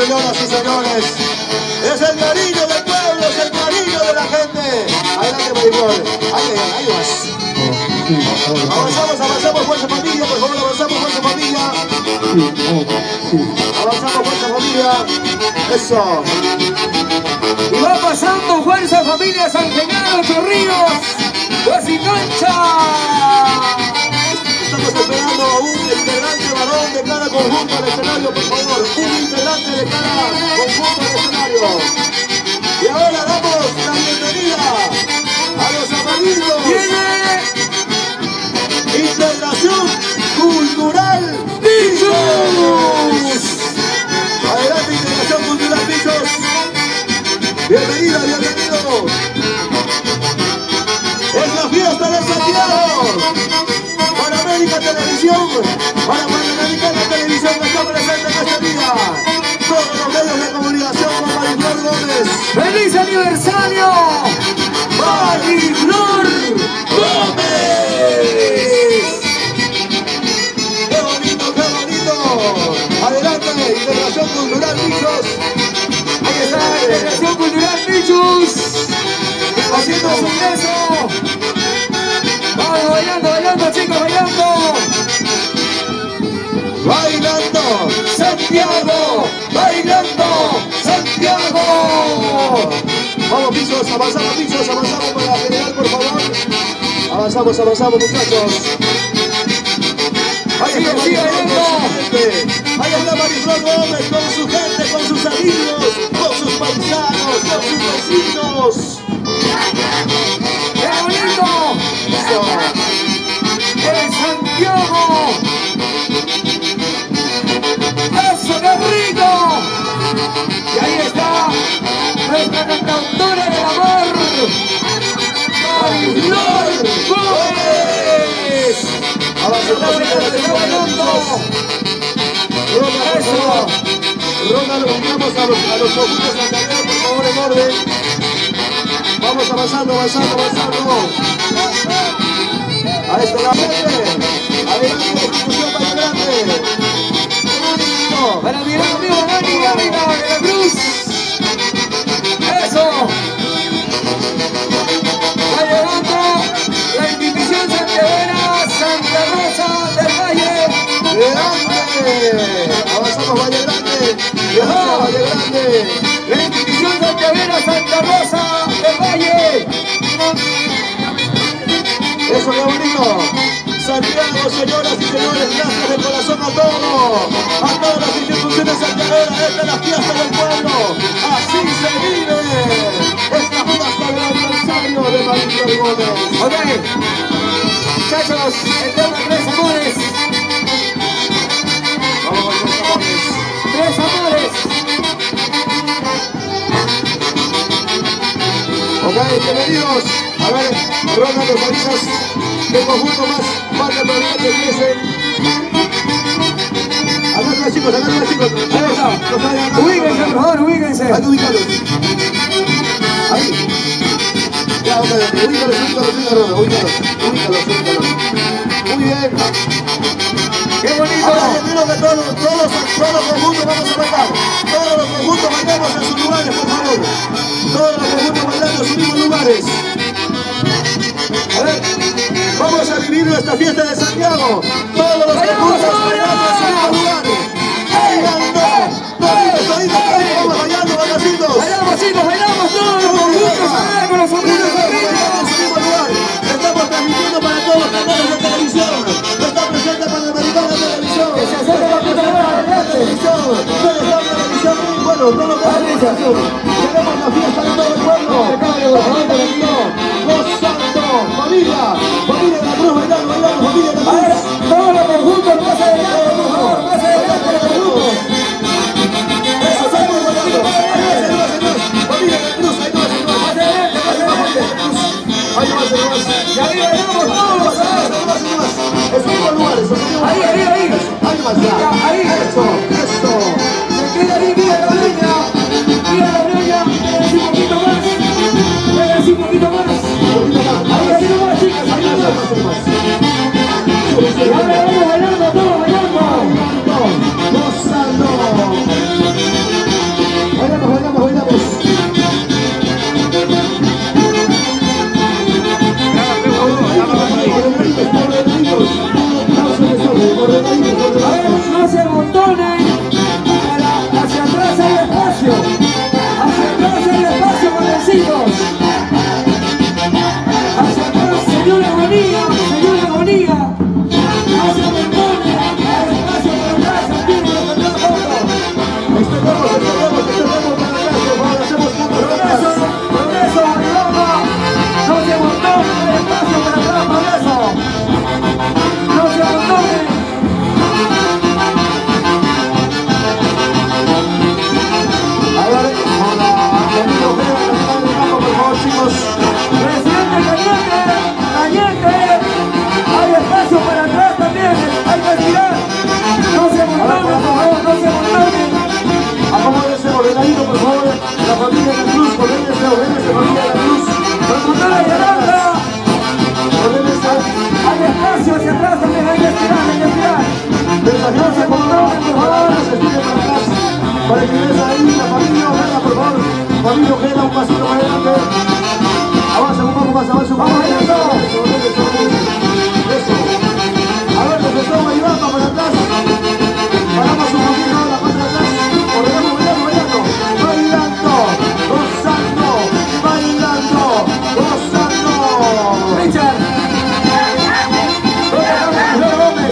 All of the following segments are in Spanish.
señoras y señores. Es el cariño del pueblo, es el cariño de la gente. Adelante, maricón. Ahí vas. Avanzamos, fuerza familia, por favor, avanzamos, fuerza familia. Avanzamos, fuerza familia. Eso. Y va pasando fuerza familia San Genaro, Chorrillos, Huasicancha. Estamos esperando a un integrante varón de cada conjunto al escenario, por favor. Un integrante de cada conjunto al escenario. Y ahora damos la bienvenida a los amarillos. Viene Integración Cultural Bichos. Adelante, Integración Cultural Bichos. Bienvenida, bienvenido. Es la fiesta de Santiago. Panamérica Televisión, para Panamericana Televisión que está presente en este día. Todos los medios de comunicación con Mariflor Gómez. ¡Feliz aniversario! ¡Mariflor Gómez! ¡Qué bonito, qué bonito! Adelante, Integración Cultural Bichos. Ahí está la Integración Cultural Bichos. Haciendo su ingreso. Vamos bailando, bailando, chicos, bailando. Bailando Santiago, bailando Santiago. Vamos, Bichos, avanzamos para la general, por favor. Avanzamos, muchachos. Ahí está Mariflor Gómez con su gente, con sus amigos, con sus paisanos, con sus vecinos. ¡Qué bonito! Eso. ¡En Santiago! ¡Eso, qué rico! Y ahí está nuestra cantautora del amor, Mariflor Gómez. Eso. Ronda, lo ubicamos a los conjuntos santaneros, por favor, en orden. Vamos avanzando. A este lado. Adelante, Institución Valle Grande. Para mi gran amigo Dani Gávila de la Cruz. Eso. Va llegando la institución santiaguera Santa Rosa del Valle. Grande. Avanzamos, Valle Grande. Valle Grande. La institución santiaguera Santa Rosa del Valle. Eso, qué bonito. Santiago, señoras y señores, gracias de corazón a todas las instituciones santiagueras. Esta es la fiesta del pueblo. Así se vive. Esta fiesta del aniversario de Mariflor Gómez. Ok, muchachos, el tema Tres Amores. Vamos con los amores. Tres Amores. Ok, bienvenidos. A ver, Ronda, los avisas qué conjunto más falta todavía que empiecen. Acá chicos. Ahí está. Ubíquense, por favor, ubíquense. Hay que ubicarlos. Ahí. Ya, ubícalos. Muy bien. ¡Qué bonito! Ahora yo quiero que todos los conjuntos vamos a bailar. Todos los conjuntos bailamos en sus lugares, por favor. Todos los conjuntos bailando en sus mismos lugares. A ver, vamos a vivir nuestra fiesta de Santiago. Todos los conjuntos bailando en sus mismos lugares. Bailando. Vamos bailando, bailando. Bailamos, chicos, bailamos todos los conjuntos. Con los sombreros arriba. Estamos transmitiendo para todos los canales de televisión. Está presente Panamericana Televisión. Que se acerque la puta de Televisión. Bueno, todo lo que queremos la fiesta de todo el pueblo. Gozando. Familia de la Cruz, bailando, familia de la Cruz. Ahora, todos los conjuntos, más adelante, por favor, más adelante los conjuntos. Eso, seguimos bailando. Familia de la Cruz, ahí no Más adelante, más adelante. Ahí más. Y ahí bailamos todos, ¿sabes? Esos mismos lugares. Ahí. Ahí más ya. Ahí. Eso. Se queda ahí, mira la breña. Un poquito más. Ahí nomás, chicas, ahí nomás. Y ahora vamos bailando, todos bailando. Gozando. armonía, señor armonía. No se abandone, hay espacio para atrás, Santiago, los cantantes juntos. Extendemos para atrás, por favor, hacemos puntos para atrás. Progreso, Bailoma. No se abandone, hay espacio para atrás, Progreso. No se abandone. Ahora, hola, Antonio Vera, capitán del campo, por favor, chicos. Presidente Cañete, hay espacio para atrás también, hay que tirar. No se abandone, por favor, no se abandone. Acomódense ordenadito, por favor. La familia de la Cruz, ordenense, familia de la Cruz. Promotora de Aranda, Ordenense. hay espacio hacia atrás también, hay que tirar, hay que tirar. Mensajeros acomodados, por favor, se estiren para atrás. Para que ingrese ahí la familia Ojeda, por favor. Familia Ojeda, un pasito más adelante. Avanza un poco más, avanza un poco más. Eso. A ver, nos estamos ayudando para atrás. Paramos un poquito la parte de atrás. Ordenamos, bailando. Bailando, gozando, bailando, gozando. Richard. Gómez.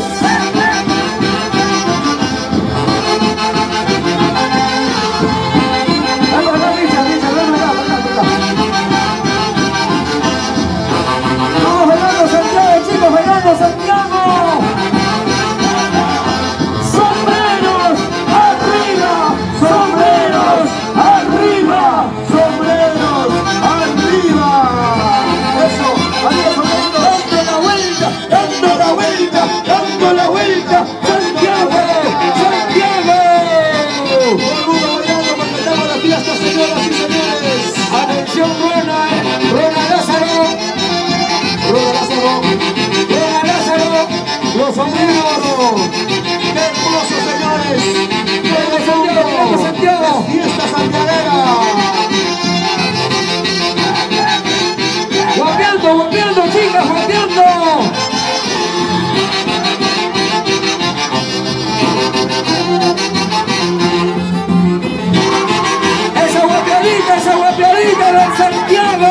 Vamos bailando Santiago, chicos, bailando Santiago. Sombreros arriba, sombreros arriba. Sombreros arriba. Eso, arriba sombreros. Dando la vuelta, Dando la vuelta, dando la vuelta. Santiago, Santiago. Todo el mundo bailando porque estamos las fiestas, señoras y señores. Atención, Rona Lázaro, Rueda Lázaro, Rona Lázaro, los sombreros. qué hermoso, señores. Vamos Santiago, vamos Santiago. Fiesta santiaguera. Guapeando, chicas, guapeando. Esa guapeadita del Santiago.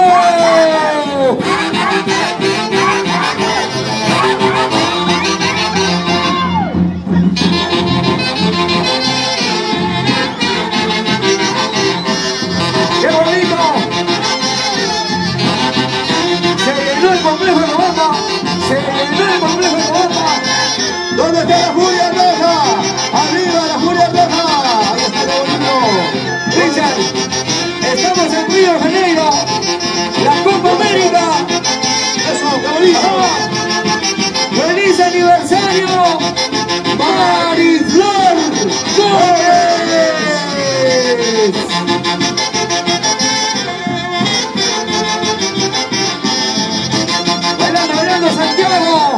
¡Qué bonito! Se llenó el complejo de Cobamba. Se llenó el complejo de Cobamba. ¿Dónde está la Furia Roja? Arriba la Furia Roja. Ahí está lo bonito. Richard, estamos en Río de Janeiro. La Copa América. Eso, qué bonito. ¡Feliz aniversario! ¡Mariflor Gómez! Bailando, bailando Santiago.